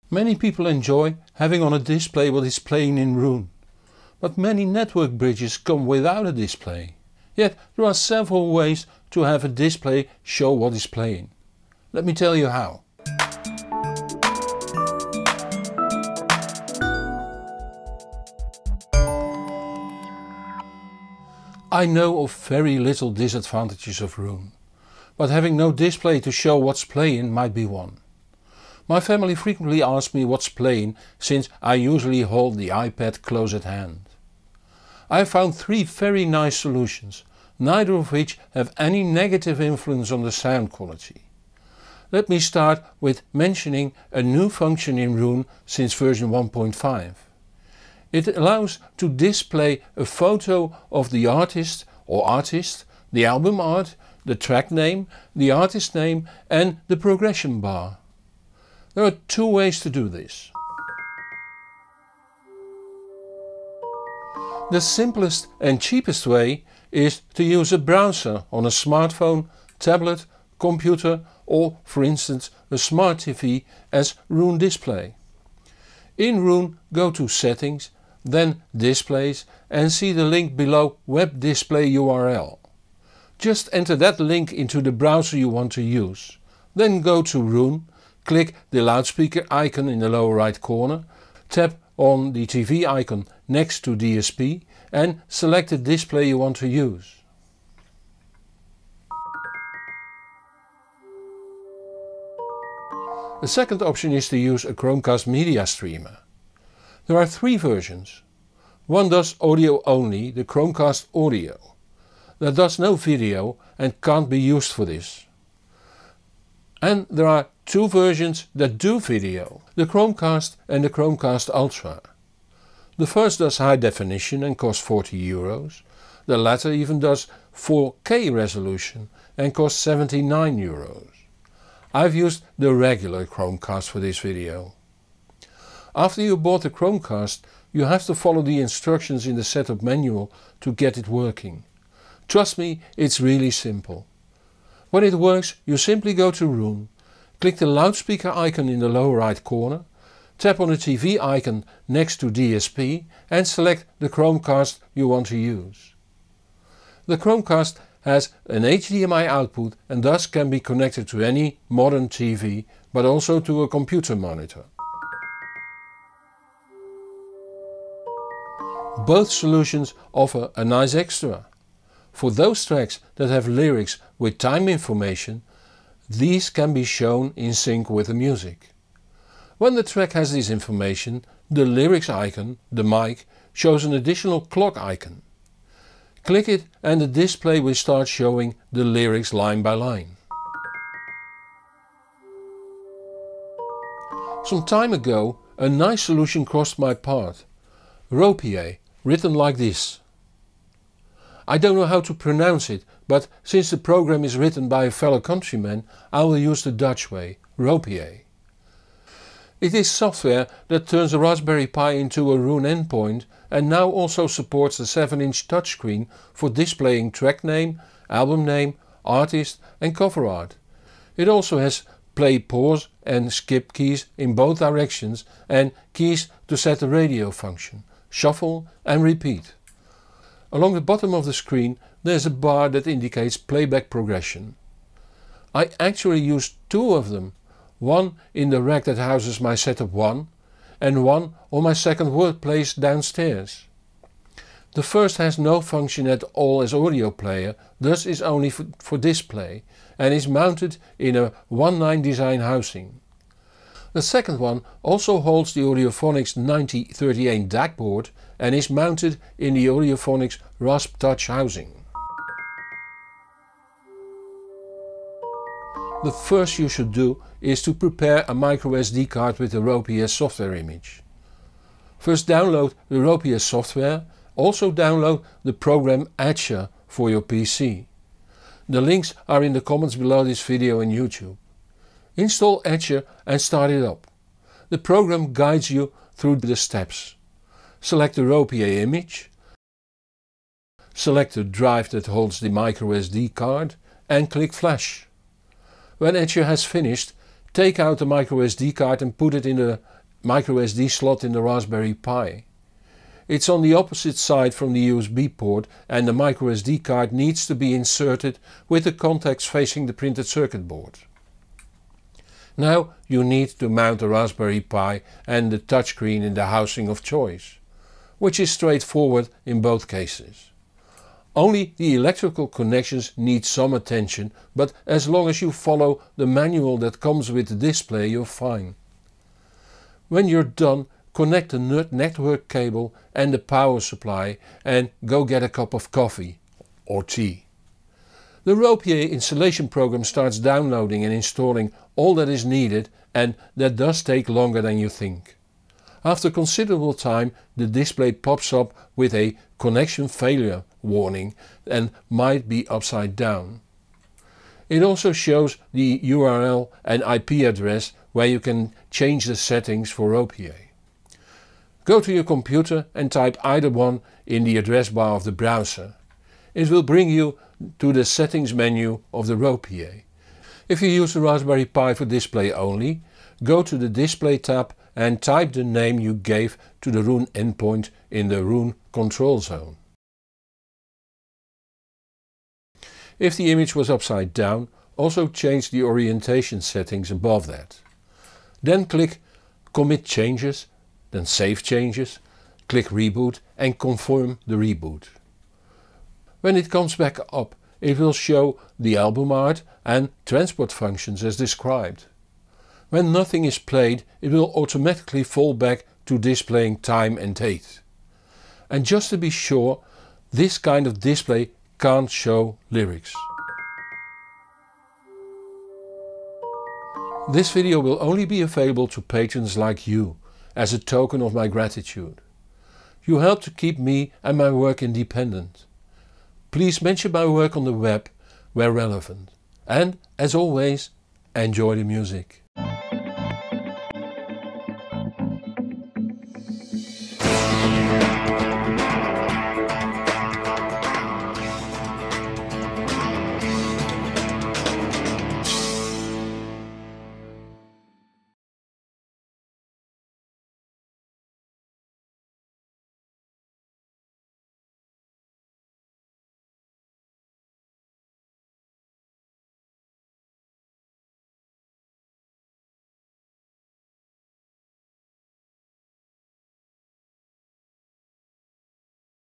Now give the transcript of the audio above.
Many people enjoy having on a display what is playing in Roon, but many network bridges come without a display. Yet there are several ways to have a display show what is playing. Let me tell you how. I know of very little disadvantages of Roon, but having no display to show what's playing might be one. My family frequently asks me what's playing since I usually hold the iPad close at hand. I have found 3 very nice solutions, neither of which have any negative influence on the sound quality. Let me start with mentioning a new function in Roon since version 1.5. It allows to display a photo of the artist or artist, the album art, the track name, the artist name and the progression bar. There are 2 ways to do this. The simplest and cheapest way is to use a browser on a smartphone, tablet, computer or, for instance, a smart TV as Roon Display. In Roon, go to Settings, then Displays and see the link below Web Display URL. Just enter that link into the browser you want to use. Then go to Roon, click the loudspeaker icon in the lower right corner, tap on the TV icon next to DSP and select the display you want to use. The second option is to use a Chromecast media streamer. There are 3 versions. One does audio only, the Chromecast Audio. That does no video and can't be used for this. And there are 2 versions that do video, the Chromecast and the Chromecast Ultra. The first does high definition and costs €40. The latter even does 4K resolution and costs €79. I've used the regular Chromecast for this video. After you bought the Chromecast, you have to follow the instructions in the setup manual to get it working. Trust me, it's really simple. When it works, you simply go to Roon, click the loudspeaker icon in the lower right corner, tap on the TV icon next to DSP and select the Chromecast you want to use. The Chromecast has an HDMI output and thus can be connected to any modern TV, but also to a computer monitor. Both solutions offer a nice extra. For those tracks that have lyrics with time information, these can be shown in sync with the music. When the track has this information, the lyrics icon, the mic, shows an additional clock icon. Click it and the display will start showing the lyrics line by line. Some time ago a nice solution crossed my path. Ropier, written like this. I don't know how to pronounce it, but since the program is written by a fellow countryman, I will use the Dutch way, Ropier. It is software that turns a Raspberry Pi into a Roon endpoint and now also supports the 7-inch touchscreen for displaying track name, album name, artist and cover art. It also has play, pause and skip keys in both directions and keys to set the radio function, shuffle and repeat. Along the bottom of the screen there's a bar that indicates playback progression. I actually use 2 of them, one in the rack that houses my setup 1 and one on my second workplace downstairs. The first has no function at all as audio player, thus is only for display and is mounted in a 1/9 design housing. The second one also holds the Audiophonics 9038 DAC board and is mounted in the Audiophonics Rasp Touch housing. The first you should do is to prepare a microSD card with the Ropier software image. First download the Ropier software, also download the program Etcher for your PC. The links are in the comments below this video on YouTube. Install Etcher and start it up. The program guides you through the steps. Select the Ropier image, select the drive that holds the microSD card and click Flash. When Etcher has finished, Take out the microSD card and put it in the microSD slot in the Raspberry Pi. It's on the opposite side from the USB port and the microSD card needs to be inserted with the contacts facing the printed circuit board. Now you need to mount the Raspberry Pi and the touchscreen in the housing of choice, which is straightforward in both cases. Only the electrical connections need some attention, but as long as you follow the manual that comes with the display, you're fine. When you're done, connect the network cable and the power supply and go get a cup of coffee or tea. The Ropier installation program starts downloading and installing all that is needed, and that does take longer than you think. After considerable time, the display pops up with a connection failure warning and might be upside down. It also shows the URL and IP address where you can change the settings for Ropier. Go to your computer and type either one in the address bar of the browser. It will bring you to the settings menu of the Ropier. If you use the Raspberry Pi for display only, go to the display tab and type the name you gave to the Roon endpoint in the Roon control zone. If the image was upside down, also change the orientation settings above that. Then click Commit Changes, then Save Changes, click Reboot and confirm the reboot. When it comes back up, it will show the album art and transport functions as described. When nothing is played, it will automatically fall back to displaying time and date. And just to be sure, this kind of display can't show lyrics. This video will only be available to patrons like you, as a token of my gratitude. You help to keep me and my work independent. Please mention my work on the web where relevant. And as always, enjoy the music.